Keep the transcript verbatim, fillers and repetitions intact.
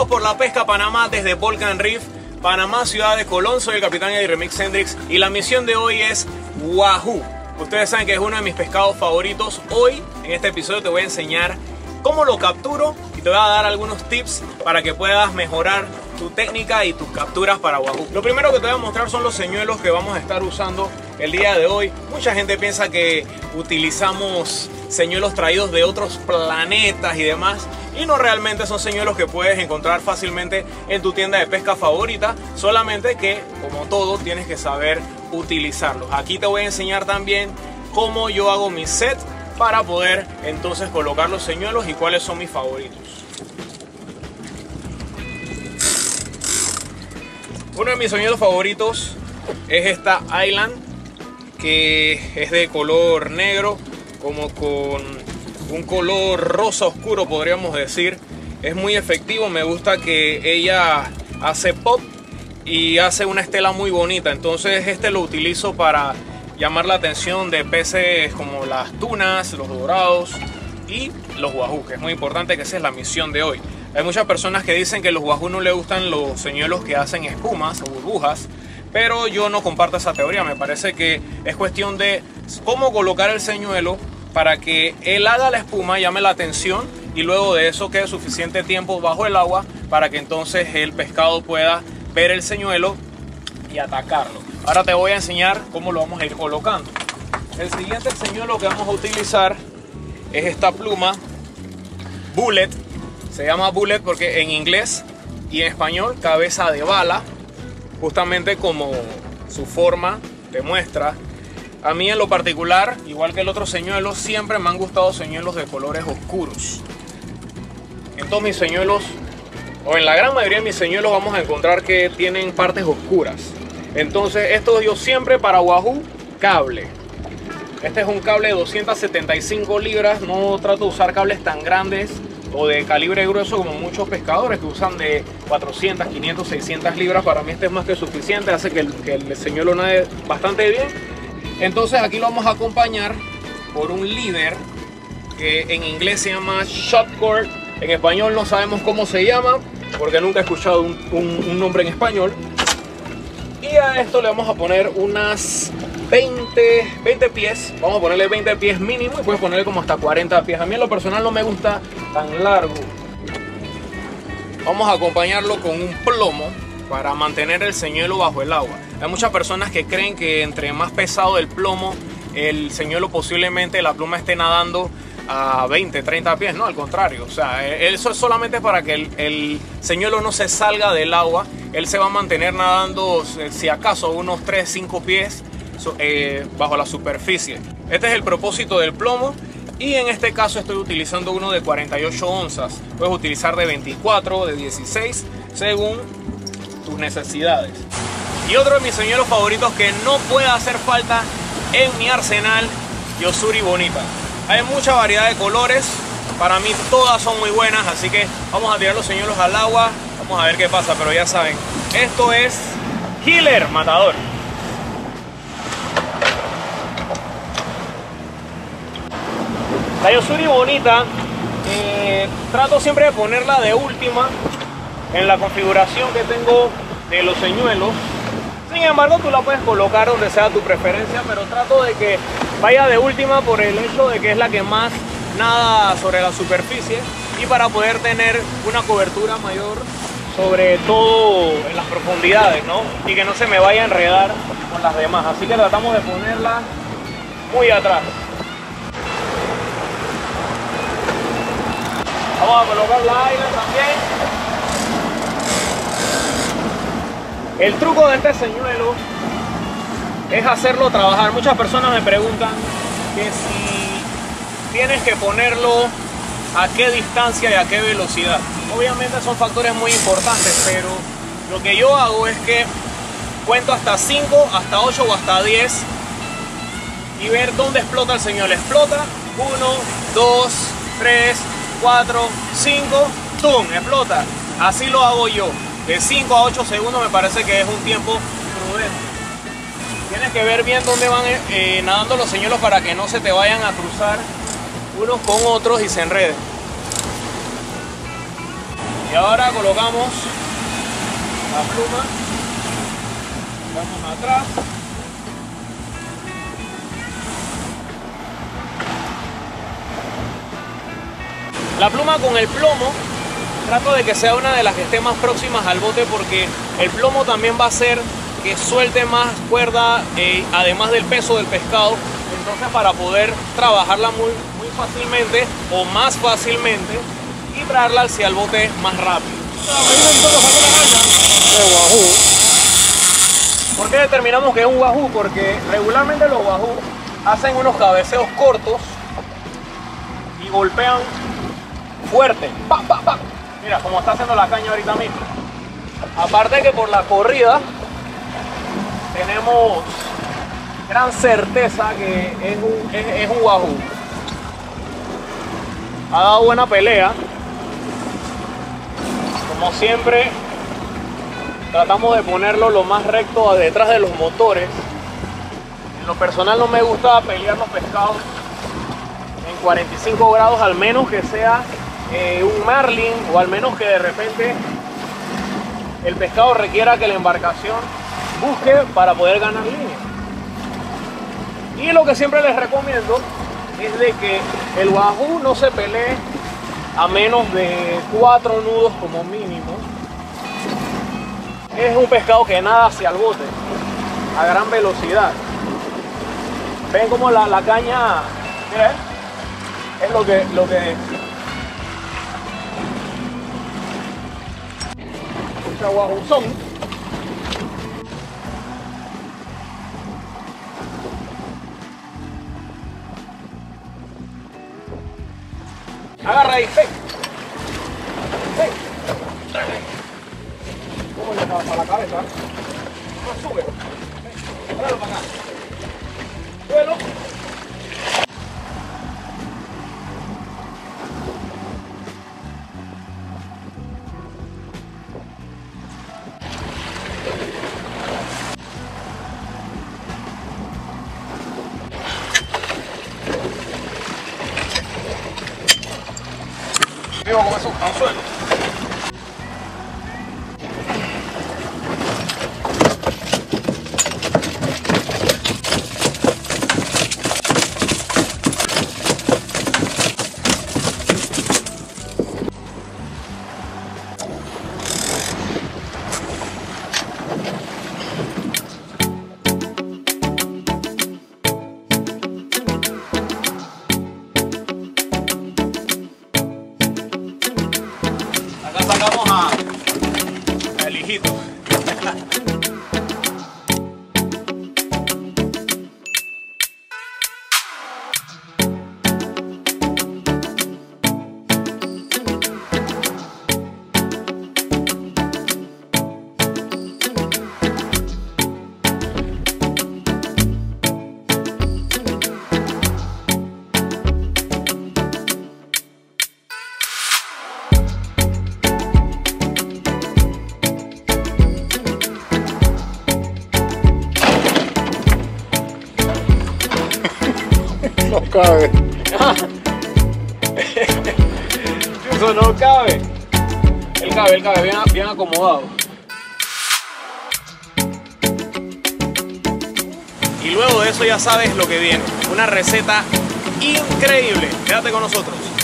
por la pesca Panamá desde Volcan Reef, Panamá, ciudad de Colón. Soy el capitán Eddie Remix Hendrix y la misión de hoy es Wahoo. Ustedes saben que es uno de mis pescados favoritos. Hoy en este episodio te voy a enseñar cómo lo capturo y te voy a dar algunos tips para que puedas mejorar tu técnica y tus capturas para Wahoo. Lo primero que te voy a mostrar son los señuelos que vamos a estar usando el día de hoy. Mucha gente piensa que utilizamos señuelos traídos de otros planetas y demás, y no, realmente son señuelos que puedes encontrar fácilmente en tu tienda de pesca favorita, solamente que, como todo, tienes que saber utilizarlos. Aquí te voy a enseñar también cómo yo hago mi set para poder entonces colocar los señuelos y cuáles son mis favoritos. Uno de mis señuelos favoritos es esta Island, que es de color negro, como con un color rosa oscuro, podríamos decir. Es muy efectivo, me gusta que ella hace pop y hace una estela muy bonita. Entonces este lo utilizo para llamar la atención de peces como las tunas, los dorados y los wahoo, que es muy importante, que esa es la misión de hoy. Hay muchas personas que dicen que a los wahoo no les gustan los señuelos que hacen espumas o burbujas, pero yo no comparto esa teoría. Me parece que es cuestión de cómo colocar el señuelo para que él haga la espuma, llame la atención, y luego de eso quede suficiente tiempo bajo el agua para que entonces el pescado pueda ver el señuelo y atacarlo. Ahora te voy a enseñar cómo lo vamos a ir colocando. El siguiente señuelo que vamos a utilizar es esta pluma Bullet. Se llama Bullet porque en inglés y en español cabeza de bala, justamente como su forma demuestra. A mí en lo particular, igual que el otro señuelo, siempre me han gustado señuelos de colores oscuros. En todos mis señuelos, o en la gran mayoría de mis señuelos, vamos a encontrar que tienen partes oscuras. Entonces esto yo siempre para Wahoo, cable. Este es un cable de doscientas setenta y cinco libras, no trato de usar cables tan grandes o de calibre grueso como muchos pescadores que usan de cuatrocientas, quinientas, seiscientas libras. Para mí este es más que suficiente, hace que el, que el señuelo nade bastante bien. Entonces aquí lo vamos a acompañar por un líder que en inglés se llama shot cord. En español no sabemos cómo se llama porque nunca he escuchado un, un, un nombre en español. Y a esto le vamos a poner unas veinte, veinte pies. Vamos a ponerle veinte pies mínimo y puedes ponerle como hasta cuarenta pies. A mí en lo personal no me gusta tan largo. Vamos a acompañarlo con un plomo para mantener el señuelo bajo el agua. Hay muchas personas que creen que entre más pesado el plomo, el señuelo posiblemente la pluma esté nadando a veinte, treinta pies. No, al contrario. O sea, eso es solamente para que el, el señuelo no se salga del agua. Él se va a mantener nadando, si acaso, unos tres, cinco pies eh, bajo la superficie. Este es el propósito del plomo. Y en este caso estoy utilizando uno de cuarenta y ocho onzas. Puedes utilizar de veinticuatro, de dieciséis, según tus necesidades. Y otro de mis señuelos favoritos que no puede hacer falta en mi arsenal, Yo-Zuri Bonita. Hay mucha variedad de colores, para mí todas son muy buenas, así que vamos a tirar los señuelos al agua, vamos a ver qué pasa, pero ya saben, esto es Killer Matador. La Yo-Zuri Bonita, eh, trato siempre de ponerla de última en la configuración que tengo de los señuelos. Sin embargo, tú la puedes colocar donde sea tu preferencia, pero trato de que vaya de última por el hecho de que es la que más nada sobre la superficie y para poder tener una cobertura mayor, sobre todo en las profundidades, ¿no? Y que no se me vaya a enredar con las demás. Así que tratamos de ponerla muy atrás. Vamos a colocar la Island también. El truco de este señuelo es hacerlo trabajar. Muchas personas me preguntan que si tienes que ponerlo a qué distancia y a qué velocidad. Obviamente son factores muy importantes, pero lo que yo hago es que cuento hasta cinco, hasta ocho o hasta diez y ver dónde explota el señuelo. Explota, uno, dos, tres, cuatro, cinco, ¡tum! Explota. Así lo hago yo. De cinco a ocho segundos me parece que es un tiempo prudente. Tienes que ver bien dónde van eh, nadando los señuelos para que no se te vayan a cruzar unos con otros y se enreden. Y ahora colocamos la pluma, vamos atrás. La pluma con el plomo, trato de que sea una de las que esté más próximas al bote, porque el plomo también va a hacer que suelte más cuerda, eh, además del peso del pescado. Entonces, para poder trabajarla muy, muy fácilmente o más fácilmente y traerla hacia el bote más rápido. ¿Por qué determinamos que es un wahoo? Porque regularmente los wahoo hacen unos cabeceos cortos y golpean fuerte, pa, pa, pa. Mira como está haciendo la caña ahorita mismo. Aparte que por la corrida tenemos gran certeza que es un, es, es un wahoo. Ha dado buena pelea. Como siempre, tratamos de ponerlo lo más recto detrás de los motores. En lo personal no me gusta pelear los pescados en cuarenta y cinco grados, al menos que sea eh, un marlin, o al menos que de repente el pescado requiera que la embarcación busque para poder ganar línea. Y lo que siempre les recomiendo es de que el wahoo no se pelee a menos de cuatro nudos como mínimo. Es un pescado que nada hacia el bote a gran velocidad. Ven como la, la caña, mira, es lo que lo que un wahoo. Agarra ahí, ven. Ven. ¿Cómo le va para la cabeza? No, sube. Ven. Tráelo para acá. Suelo. Vivo con eso, anzuelo. Sacamos a el hijito. No cabe. Eso no cabe. Él cabe, él cabe, bien, bien acomodado. Y luego de eso ya sabes lo que viene. Una receta increíble. Quédate con nosotros.